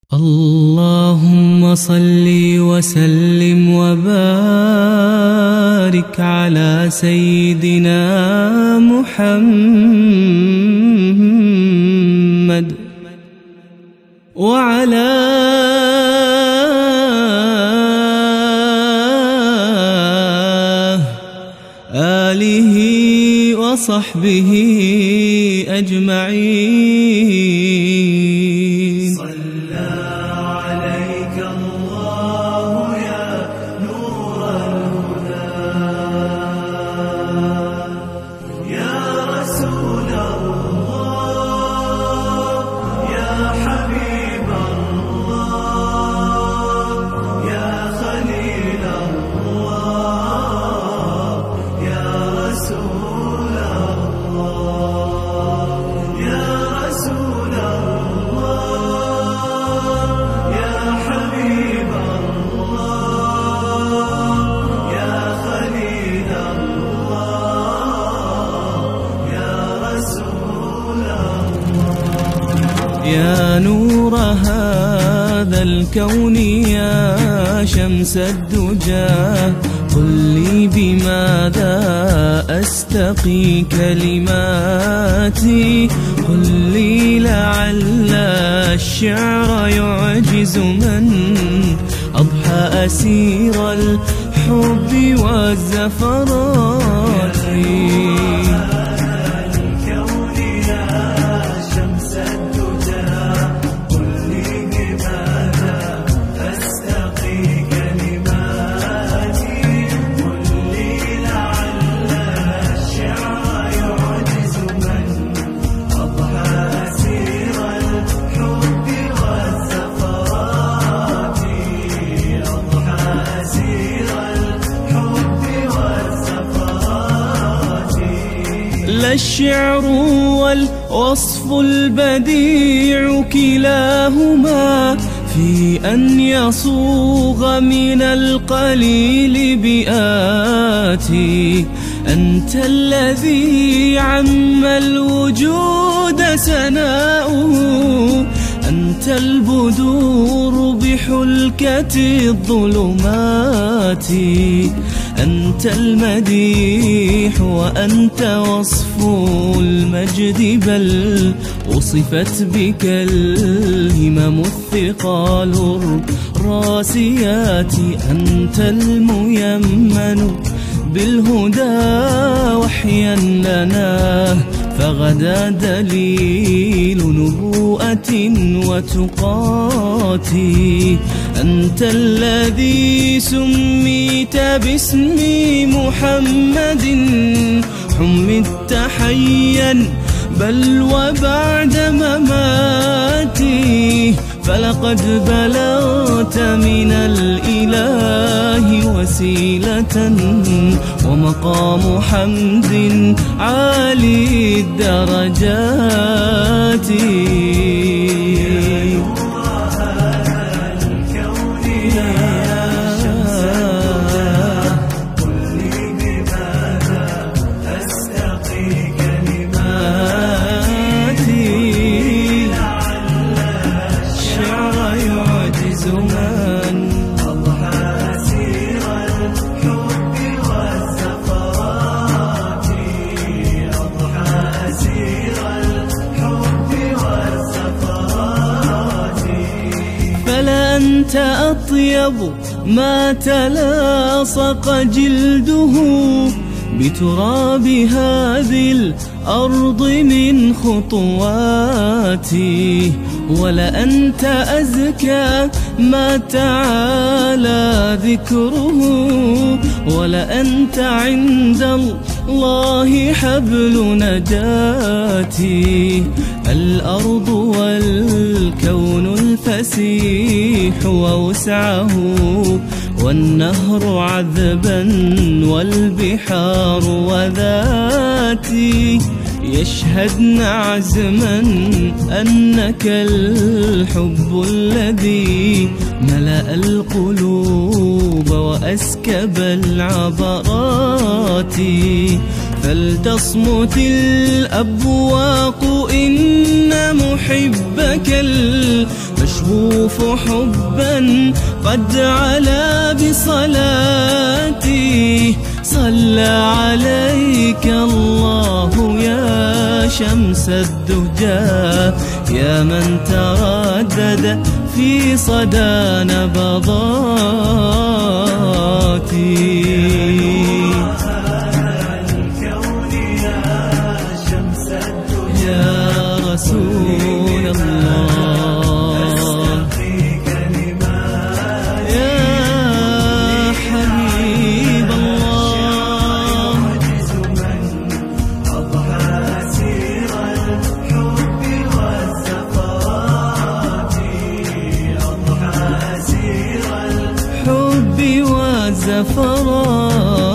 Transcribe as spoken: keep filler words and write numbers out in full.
اللهم صل وسلم وبارك على سيدنا محمد وعلى آله وصحبه أجمعين. صلى عليك الله يا نور الهدى، يا رسول الله، يا حبيب الله، يا خليل الله، يا رسول الله، يا رسول الله، يا حبيب الله، يا خليل الله، يا رسول الله. يا نور هذا الكون، يا شمس الدجى، قل لي بماذا أستقي كلماتي، قل لي لعل الشعر يعجز من أضحى أسير الحب والزفرات. لا الشعر والوصف البديع كلاهما في أن يصوغ من القليل بآتي. أنت الذي عم الوجود سناؤه، أنت البدور بحلكة الظلمات، أنت المديح وأنت وصف المجد، بل وصفت بك الهمم الثقال الراسيات. أنت الميمن بالهدى وحيا لنا، فغدا دليل نبوءة وتقات. أنت الذي سميت باسم محمد، حمدت حيا بل وبعد مماتي، فلقد بلغت من الإله وسيلة ومقام حمد عالي الدرجات. أنت أطيب ما تلاصق جلده بتراب هذه الأرض من خطواتي، ولأنت أزكى ما تعالى ذكره، ولأنت عند الله حبل نجاتي. الأرض والكون الفسيح ووسعه، والنهر عذبا والبحار وذاتي، يشهدن عزما أنك الحب الذي ملأ القلوب وأسكب العبرات. فلتصمت الأبواق إن محبك المشهور أهوف حبا قد علا بصلاتي. صلى عليك الله يا شمس الدجى، يا من تردد في صدى نبضاتي. يا رسول الله يا حبيب الله، الحب والزفرات.